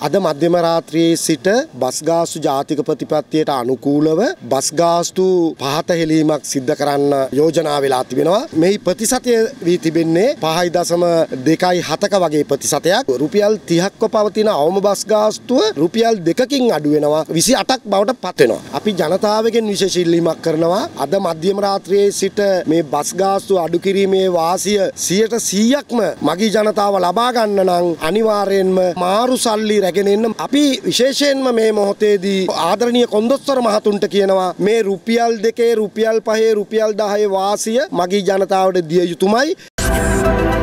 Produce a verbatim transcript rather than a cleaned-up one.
අද මධ්‍යම රාත්‍රියේ සිට බස් ගාස්තු ජාතික ප්‍රතිපත්තියට අනුකූලව බස් ගාස්තු පහත හෙලීමක් සිද්ධ කරන්න යෝජනා වෙලා තිබෙනවා. මෙහි ප්‍රතිශතය වී තිබෙන්නේ පහයි දශම දෙකයි හතක වගේ ප්‍රතිශතයක්. රුපියල් තිහක්ව පවතින අවම බස් ගාස්තුව රුපියල් දෙකකින් අඩු වෙනවා විසි අටක් බවට පත් වෙනවා. අපි ජනතාවගෙන් විශේෂ ඉල්ලීමක් කරනවා. අද මධ්‍යම රාත්‍රියේ සිට මේ බස් ගාස්තු අඩු කිරීමේ වාසිය සියයට සීයක්ම මගී ජනතාව ලබා ගන්න නම් අනිවාර්යෙන්ම මාරු සල්ලි රැගෙන එන්න. අපි විශේෂයෙන්ම මේ මොහොතේදී ආදරණීය කොන්දොස්තර මහතුන්ට කියනවා මේ රුපියල් දෙකේ රුපියල් පහේ රුපියල් දහයේ වාසිය මගී ජනතාවට දිය යුතුමයි.